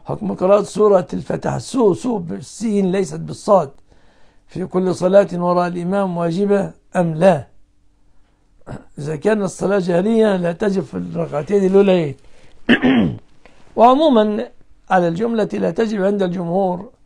حكم قراءة سورة الفتح سو بالسين ليست بالصاد في كل صلاة وراء الإمام واجبة أم لا؟ إذا كان الصلاة جهرية لا تجب في الركعتين الأولين. وعموما على الجملة لا تجب عند الجمهور